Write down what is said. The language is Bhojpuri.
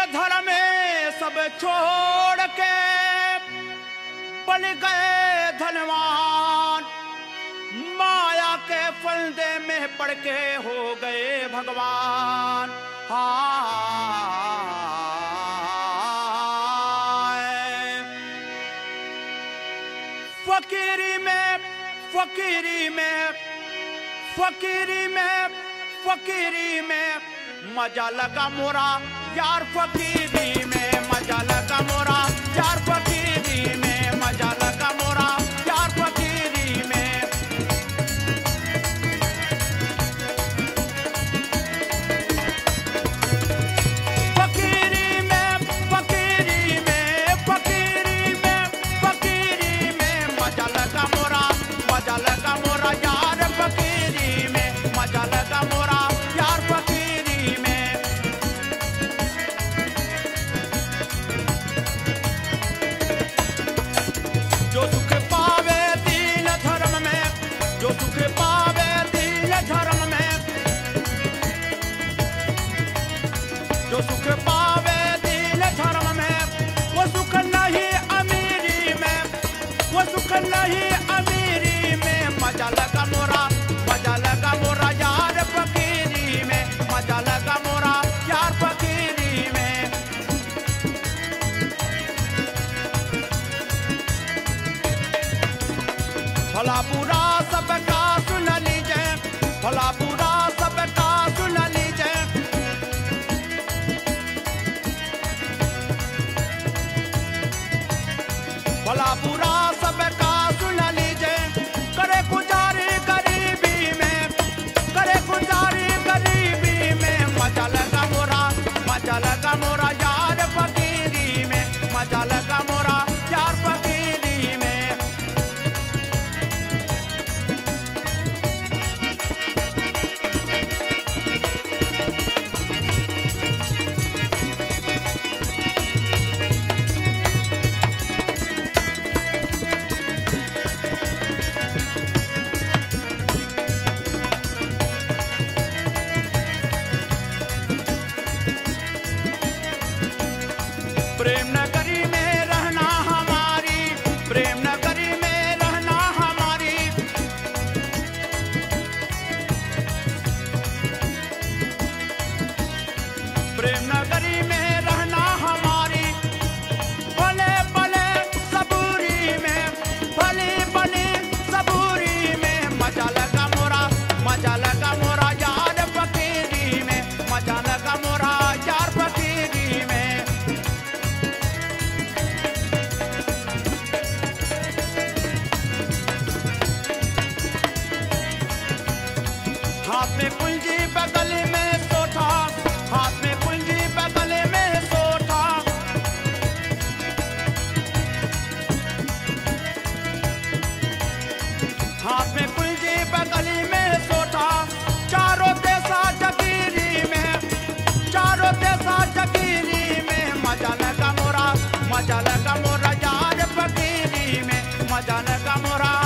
धर्म सब छोड़ के बन गए धनवान, माया के फंदे में पड़ के हो गए भगवान। फकीरी में फकीरी में फकीरी में फकीरी में मजा लगा मोरा यार, फकीरी में मजा लगा मोरा यार, फकीरी में मजा लगा मोरा यार, फकीरी में। फकीरी में फकीरी में फकीरी में फकीरी में मजा लगा मोरा, मजा लगा मोरा यार, फकीरी में मजा लगा मोरा यार, फकीरी में। जो सुख पावे दीन धर्म में, जो सुख पावे दीन धर्म में, जो सुख पावे दीन धर्म में, वो सुख नहीं अमीरी में, वो सुख नहीं अमीरी में। मजा लगा मोरा, मजा लगा मोरा यार, फकीरी में मजा लगा मोरा यार, फकीरी में। भला बुरा सबका सुन लीजिए, भला बुरा सबका सुन लीजिए, भला बुरा सबका सुन लीजिए। करे गुजारी गरीबी में, करे गुजारी गरीबी में। मजा लगा मोरा, मजा लगा मोरा यार, फकीरी में मजा लगा मोरा यार, फकीरी में। प्रेम नगरी में रहना हमारी, प्रेम नगरी में रहना हमारी। प्रेम नगरी में रहना हमारी। भले भले सबूरी में, भले भले सबूरी में। मजा लगा मोरा, मजा लगा मोरा यार, फकीरी में मजा लगा मोरा यार, फकीरी में। हाथ में कुंजी बगल में सोठा, हाथ में कुंजी बगल में सोठा। हाथ में कुंजी बगल में सोठा। चारों देशा जगीरी में, चारों देशा जगीरी में। मजा लगा मोरा, मजा लगा मोरा यार, फकीरी में मजा लगा मोरा